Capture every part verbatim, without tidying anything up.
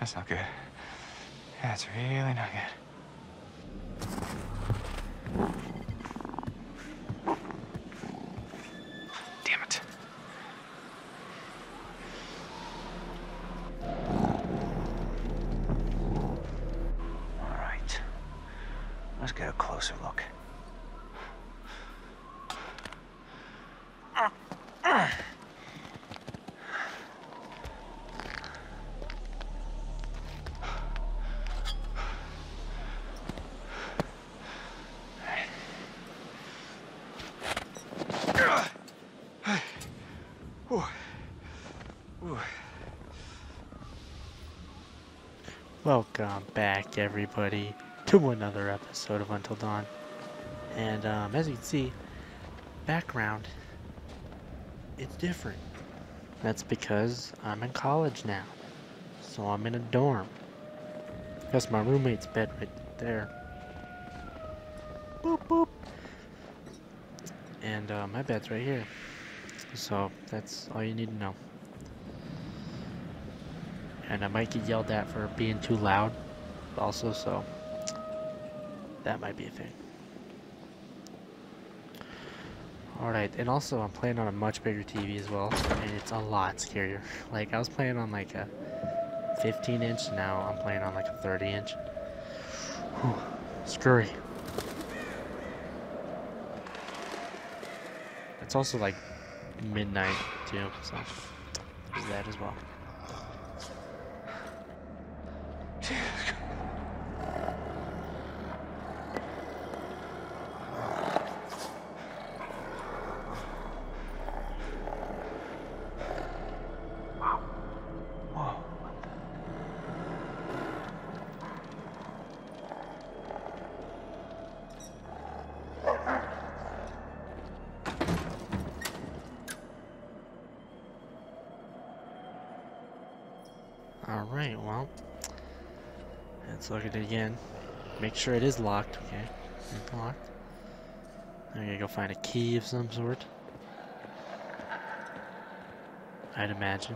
That's not good. That's really not good. Damn it. All right. Let's get a closer look. Welcome back, everybody, to another episode of Until Dawn. And um, as you can see, background, it's different. That's because I'm in college now, so I'm in a dorm. That's my roommate's bed right there. Boop boop. And uh, my bed's right here. So that's all you need to know. And I might get yelled at for being too loud also, so that might be a thing. Alright, and also I'm playing on a much bigger T V as well, and it's a lot scarier. Like, I was playing on like a fifteen inch, now I'm playing on like a thirty inch. Whew, scary. It's also like midnight too, so there's that as well. Alright, well, let's look at it again. Make sure it is locked, okay? It's locked. I'm gonna go find a key of some sort. I'd imagine.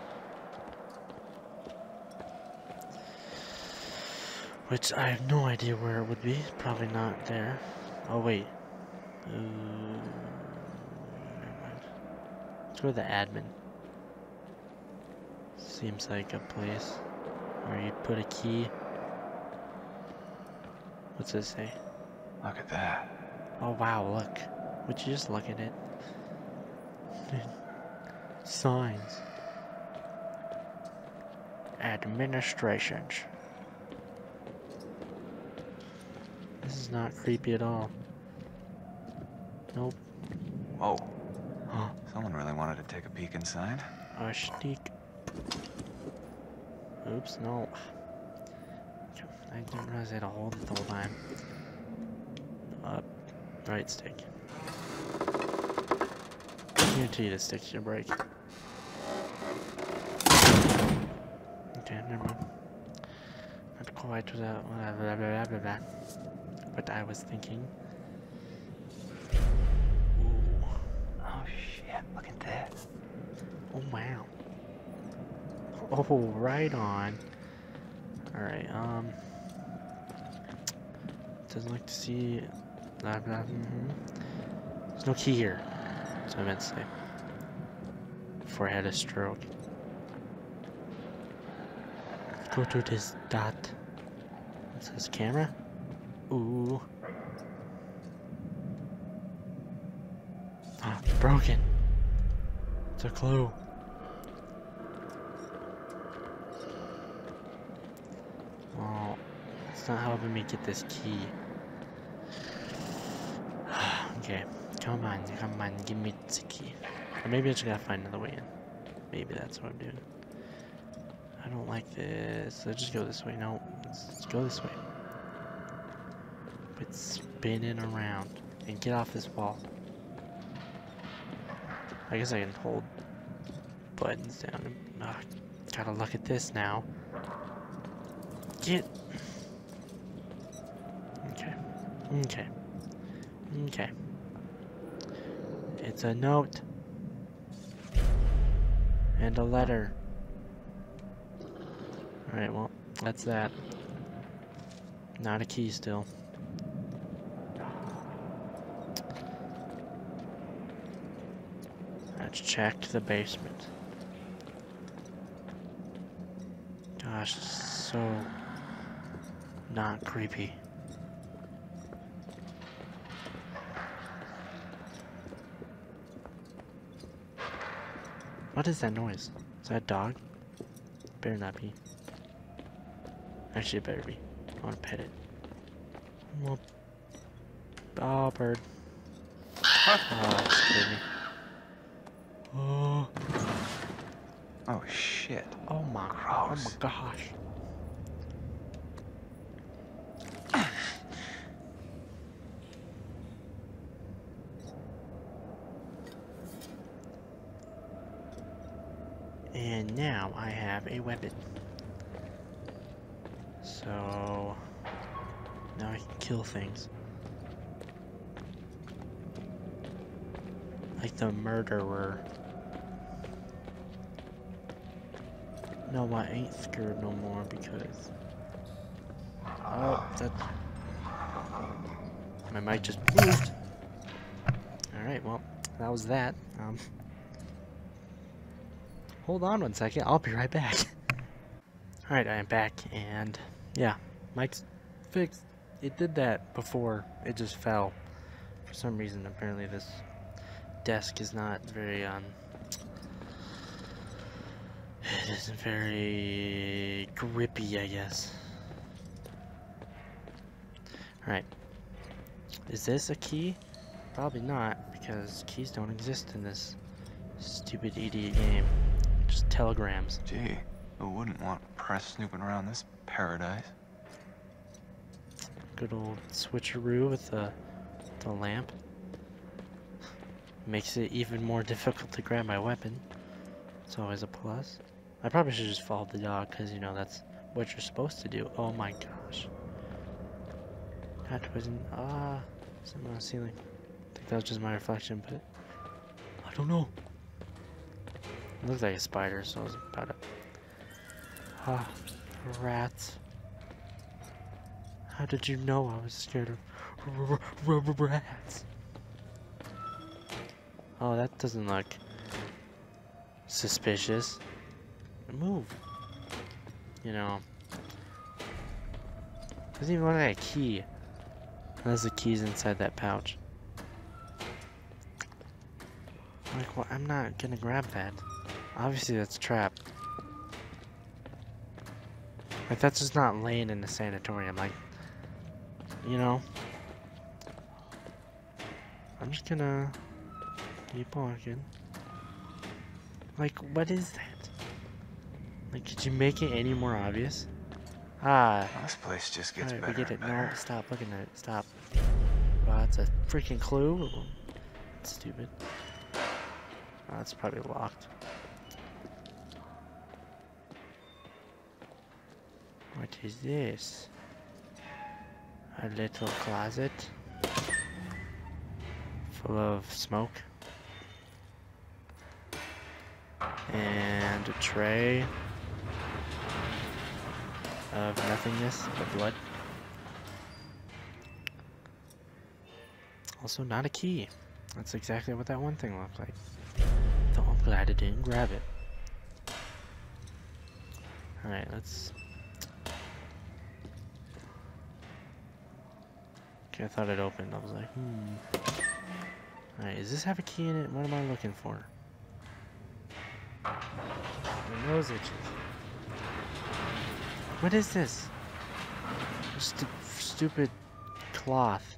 Which I have no idea where it would be. Probably not there. Oh, wait. Uh, never mind. Let's go to the admin. Seems like a place where you put a key. What's this say? Look at that. Oh wow, look. Would you just look at it? Signs. Administrations. This is not creepy at all. Nope. Whoa. Someone really wanted to take a peek inside. A sneak. Oops, no. I didn't realize I had to hold it the whole time. Up. Right stick. I guarantee you the stick's your brake. Okay, never mind. Not quite without blah, blah, blah, blah, blah. What I was thinking. Ooh. Oh shit, look at that. Oh wow. Oh, right on. Alright, um... doesn't like to see... Blah, blah, mm-hmm. There's no key here. That's what I meant to say. Before I had a stroke. Go to this dot. It says camera? Ooh. Ah, broken. It's a clue. Oh, it's not helping me get this key. Okay, come on, come on, give me the key. Or maybe I just gotta find another way in. Maybe that's what I'm doing. I don't like this. Let's just go this way. No, let's, let's go this way. Quit spinning around and get off this wall. I guess I can hold buttons down. And, uh, gotta look at this now. Get. Okay. Okay. Okay. It's a note. And a letter. Alright, well, that's that. Not a key still. Let's check the basement. Gosh, this is so not creepy. What is that noise? Is that a dog? Better not be. Actually, it better be. I want to pet it. Well, oh, bird. Oh, that scared me. Oh. Oh, shit. Oh my, Gross. oh my gosh. And now I have a weapon. So now I can kill things. Like the murderer. No, I ain't scared no more because... Oh, that's... My mic just moved. Alright, well, that was that. Um, hold on one second, I'll be right back. Alright, I am back, and yeah, mic's fixed. It did that before, it just fell. For some reason, apparently this desk is not very, um... it isn't very grippy, I guess. Alright. Is this a key? Probably not, because keys don't exist in this stupid idiot game. Just telegrams. Gee, who wouldn't want press snooping around this paradise? Good old switcheroo with the, the lamp. Makes it even more difficult to grab my weapon. It's always a plus. I probably should just follow the dog, because, you know, that's what you're supposed to do. Oh my gosh. That wasn't... Ah, something on the ceiling. I think that was just my reflection, but... I don't know. It looks like a spider, so I was about to... Ah, rats. How did you know I was scared of r r r rats? Oh, that doesn't look suspicious. Move. You know. Doesn't even look like a key. Unless the key's inside that pouch. Like, well, I'm not gonna grab that. Obviously, that's a trap. Like, that's just not laying in the sanatorium. Like, you know. I'm just gonna keep walking. Like, what is that? Like, could you make it any more obvious? Ah. This place just gets Alright, better we get it. and better. No, stop looking at it. Stop. Wow, that's a freaking clue. That's stupid. Oh, it's probably locked. What is this? A little closet full of smoke. And a tray of nothingness, of blood. Also not a key. That's exactly what that one thing looked like. Though I'm glad I didn't grab it. Alright, let's... Okay, I thought it opened. I was like, hmm. Alright, does this have a key in it? What am I looking for? My nose itches. What is this? Stu stupid cloth.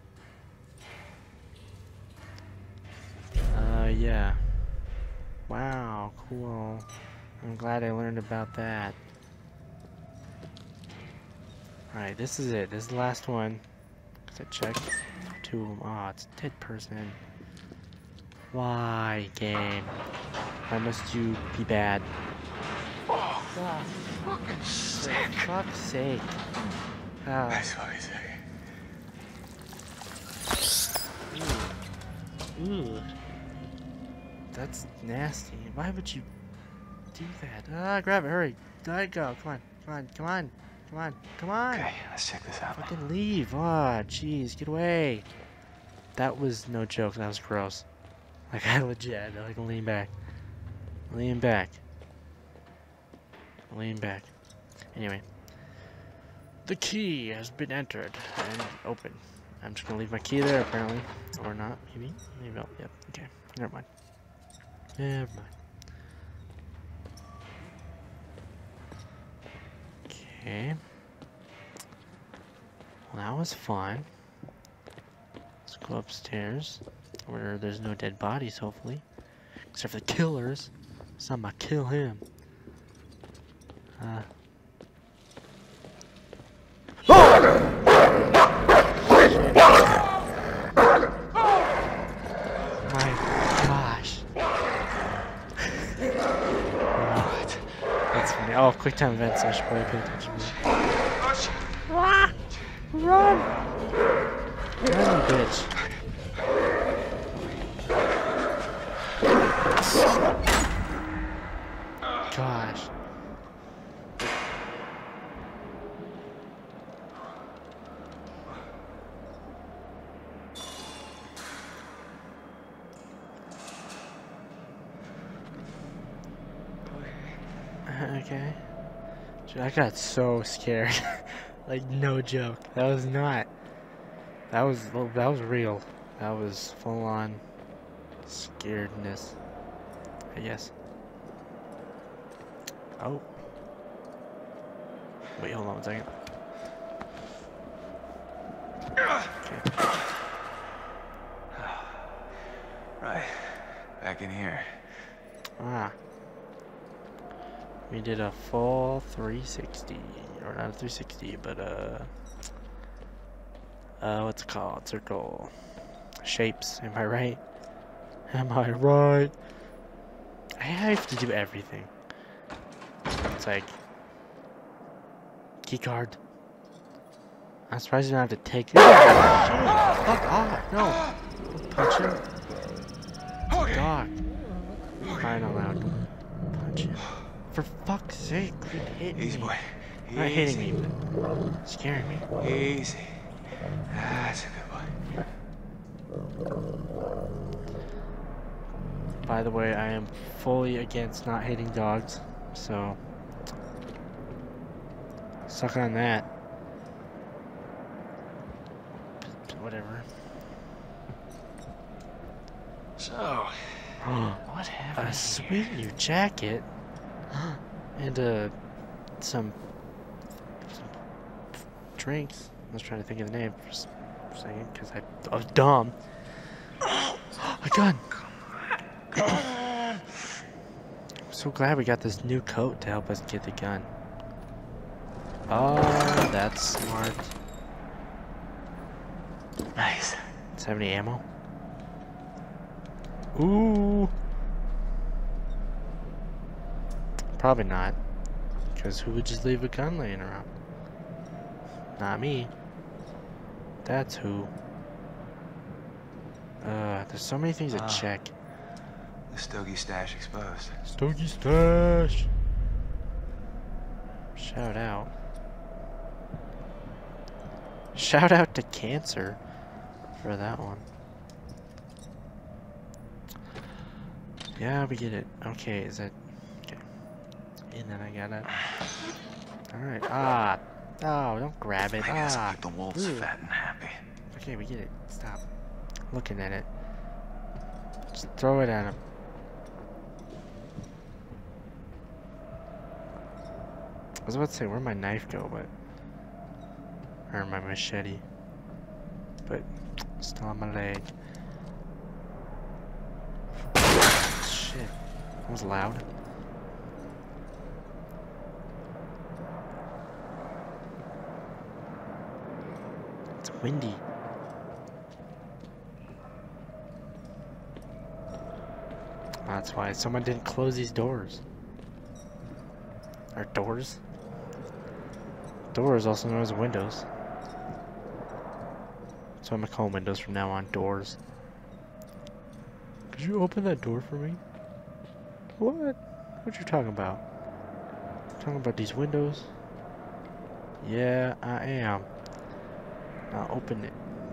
Uh, yeah. Wow, cool. I'm glad I learned about that. Alright, this is it. This is the last one. Cause I checked two of them. Oh, it's a dead person. Why, game? Why must you be bad? Oh, Ah, fucking for sick. fuck's sake. Ah, That's what I say. ooh. Ooh. That's nasty. Why would you do that? Ah, grab it, hurry. Let it go, come on. Come on, come on, come on, come on. Okay, let's check this out. Fucking leave. Ah, oh, jeez, get away. That was no joke. That was gross. Like, I legit had to, like, lean back. Lean back. Lean back. Anyway. The key has been entered and open. I'm just gonna leave my key there, apparently. Or not, maybe? Maybe I'll, yep, okay. Never mind. Never mind. Okay. Well, that was fun. Let's go upstairs, where there's no dead bodies, hopefully. Except for the killers. Somebody kill him. Uh. My gosh. What? That's funny. Oh, quick time events. I should probably pay attention to that. Ah! Run! Run, you bitch. Gosh. Okay. Dude, I got so scared. Like, no joke. That was not. That was that was real. That was full on scaredness, I guess. Oh. Wait, hold on one second. Okay. Right. Back in here. Ah. We did a full three sixty. Or not a three sixty, but uh uh what's it called? Circle shapes, am I right? Am I right? I have to do everything. It's like key card. I'm surprised you don't have to take it. Oh, shit. Fuck off. No. Don't punch him. Dog. Crying out loud. Punch him. For fuck's sake, quit hitting me. Easy, boy. Easy. Not hitting me, but scaring me. Easy. That's a good boy. By the way, I am fully against not hitting dogs, so suck on that. But whatever. So, what happened? A sweet new jacket and uh some, some drinks. I was trying to think of the name for a second because I, I was dumb. A gun. I'm so glad we got this new coat to help us get the gun. Oh, that's smart. Nice. Does it have any ammo? Ooh. Probably not. Because who would just leave a gun laying around? Not me. That's who. Uh, there's so many things to Ah. check. The Stogie stash exposed. Stogie stash! Shout out. Shout out to Cancer for that one. Yeah, we get it. Okay, is that... Okay. And then I gotta... Alright, ah! Oh, don't grab it. I guess Ah! keep the wolves Ooh. fat and happy. Okay, we get it. Stop looking at it. Just throw it at him. I was about to say, where'd my knife go, but... Or my machete. But, still on my leg. Shit. That was loud. It's windy. That's why someone didn't close these doors. Or doors? Doors, also known as windows. So I'm gonna call windows from now on doors. Could you open that door for me? What? What you talking about? Talking about these windows? Yeah, I am. Now open it.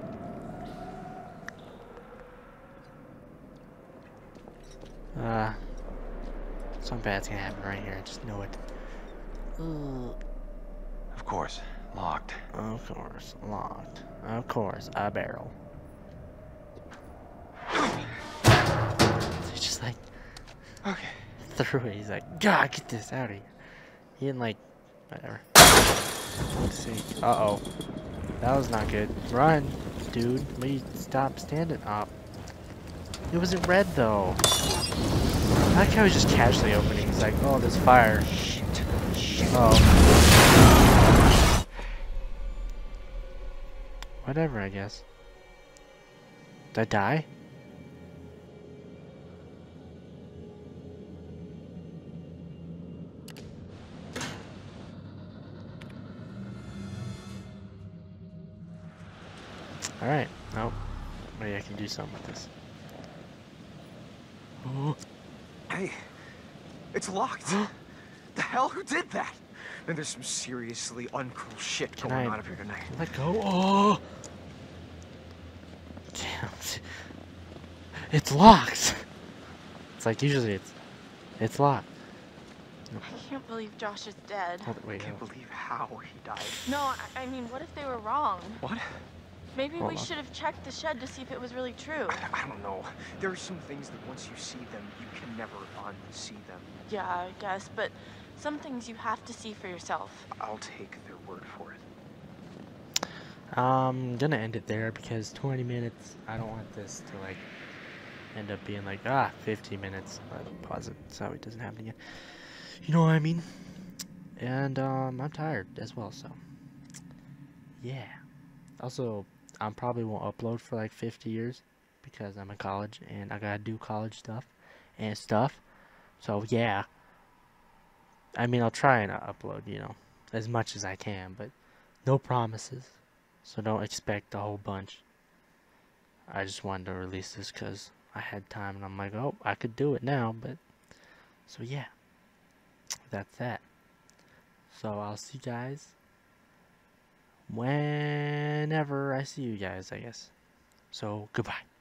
Uh, something bad's gonna happen right here. I just know it. Ugh. Of course, locked. Of course, locked. Of course, a barrel. He's just like Okay. threw it. He's like, God, get this out of here. He didn't like, whatever. Let's see. Uh oh, that was not good. Run, dude. Please stop standing up. It wasn't red though. I like how he's just casually opening. He's like, oh, there's fire. Shit. Shit. Oh. Whatever, I guess. Did I die? Alright. Nope. Maybe I can do something with this. Oh. Hey, it's locked. The hell? Who did that? And there's some seriously uncool shit Can going I- on up here tonight. Let go. Oh. Damn. It's locked. It's like usually it's it's locked. I can't believe Josh is dead. Hold it, I wait. can't hold- believe how he died. No, I, I mean, what if they were wrong? What? Maybe Hold we on. should have checked the shed to see if it was really true. I, I don't know. There are some things that once you see them, you can never unsee them. Yeah, I guess, but some things you have to see for yourself. I'll take their word for it. I'm gonna end it there because twenty minutes. I don't want this to like end up being like ah fifty minutes. I'll pause it so it doesn't happen again. You know what I mean? And um, I'm tired as well, so yeah. Also, I probably won't upload for like fifty years because I'm in college and I gotta do college stuff and stuff. So yeah. I mean, I'll try and uh, upload, you know, as much as I can, but no promises. So don't expect a whole bunch. I just wanted to release this because I had time and I'm like, oh, I could do it now, but so yeah. That's that. So I'll see you guys whenever I see you guys, I guess. So goodbye.